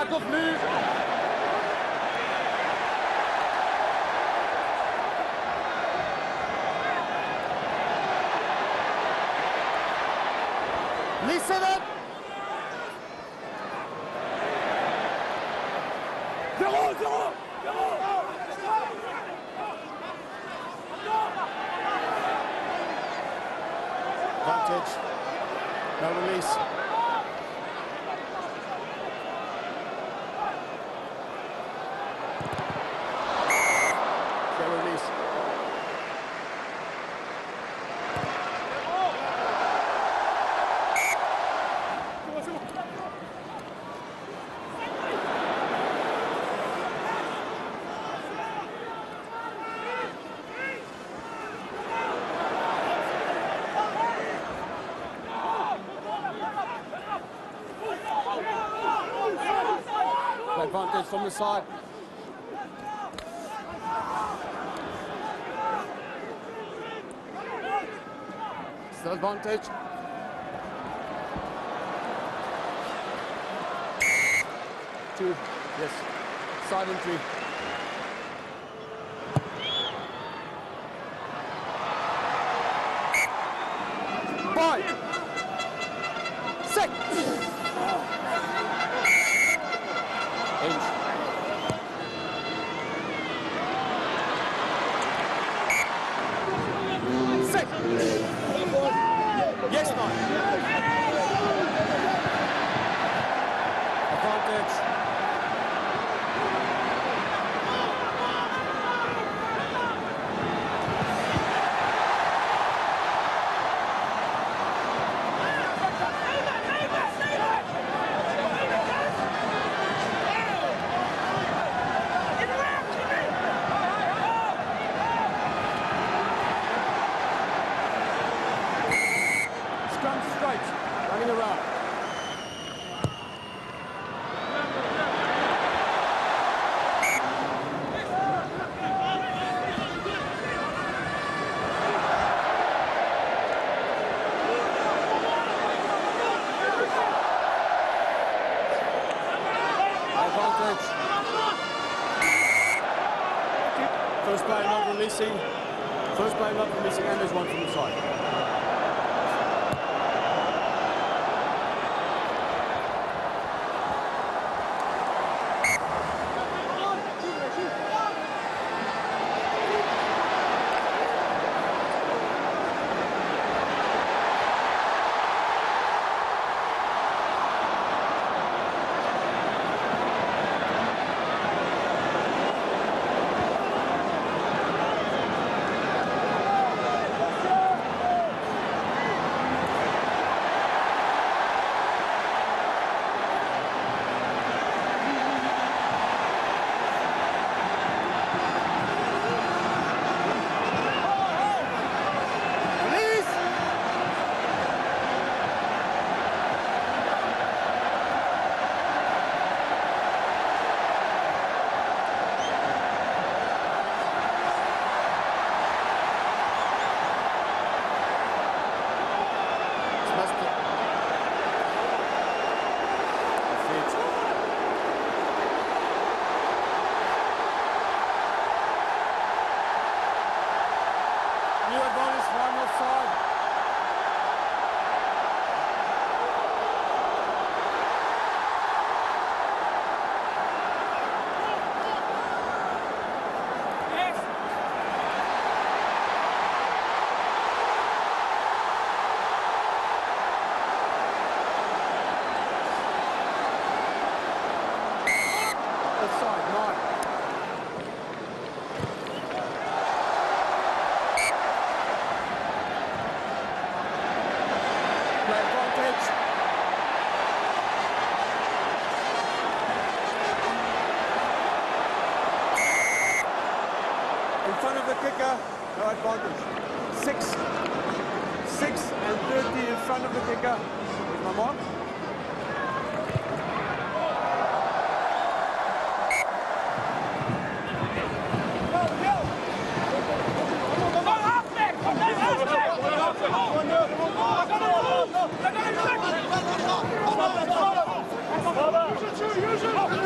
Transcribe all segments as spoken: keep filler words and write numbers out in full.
Pas convenu. Listen up. Zéro, zéro, zéro. Advantage. No release. No release. Advantage from the side. Still advantage. Two, yes, side entry. Five, six. Inch. Six. Yes, nine. Advantage. Scrum straight, running around. Advantage. First player not releasing. First player not releasing, and there's one from the side. New advantage, one offside. Offside, nine. Advantage. In front of the kicker, no advantage. Six. Six and thirty in front of the kicker. Here's my mark. Use it!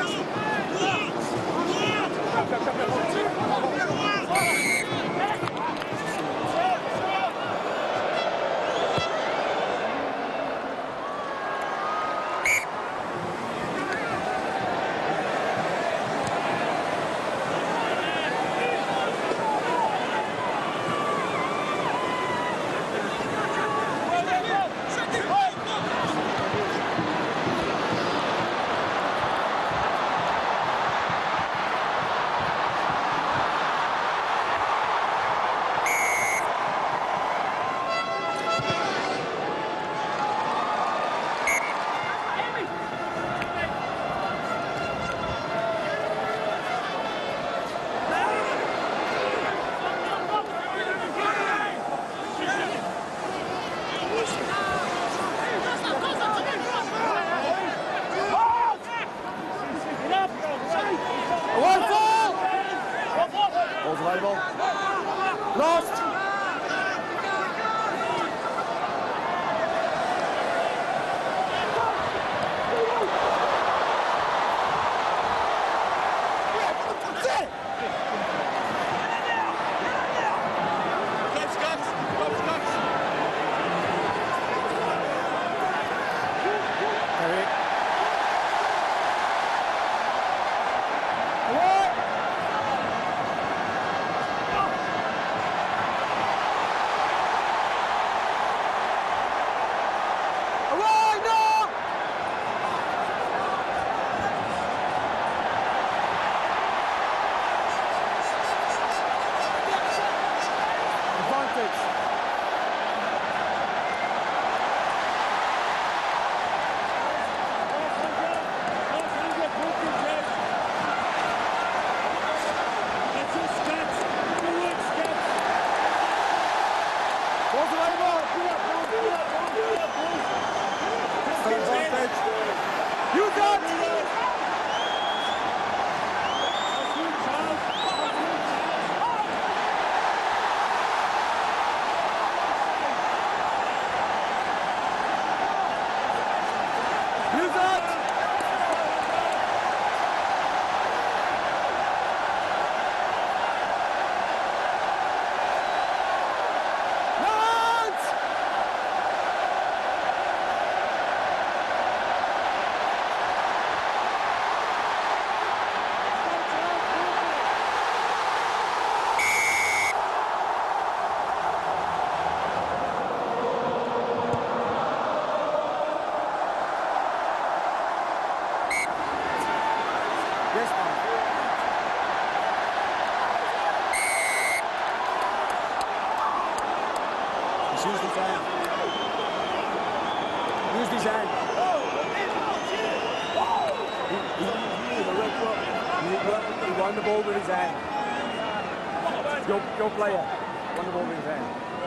won the ball with his hand. Your, your player won the ball with his hand.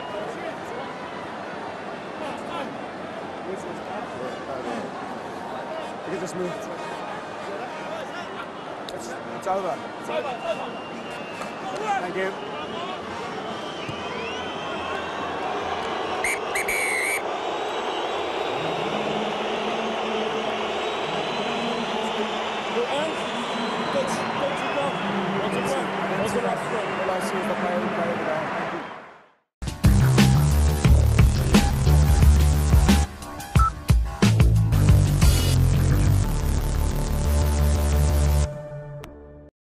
You can just move. It's, it's over. It's over, it's over. Thank you. Coach, coach, you go. What's the plan? What's the last one? All I see is the player who played